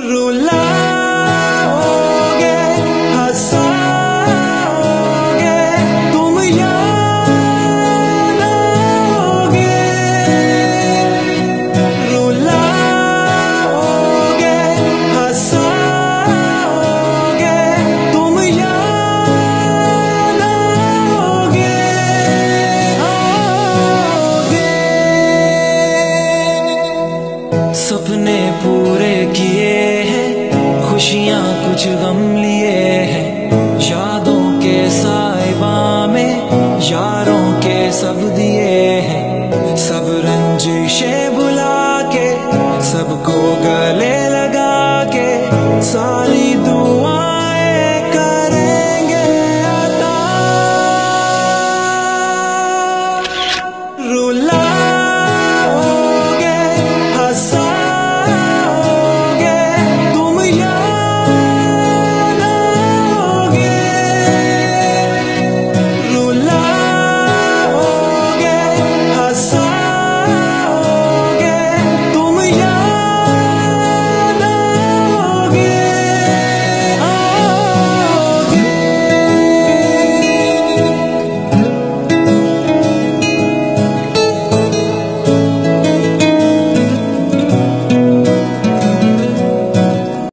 रुलाओगे, हंसाओगे, तुम याद आओगे। रुलाओगे, हंसाओगे, तुम याद आओगे, आओगे। सपने पूरे किए हैं, खुशियाँ कुछ गम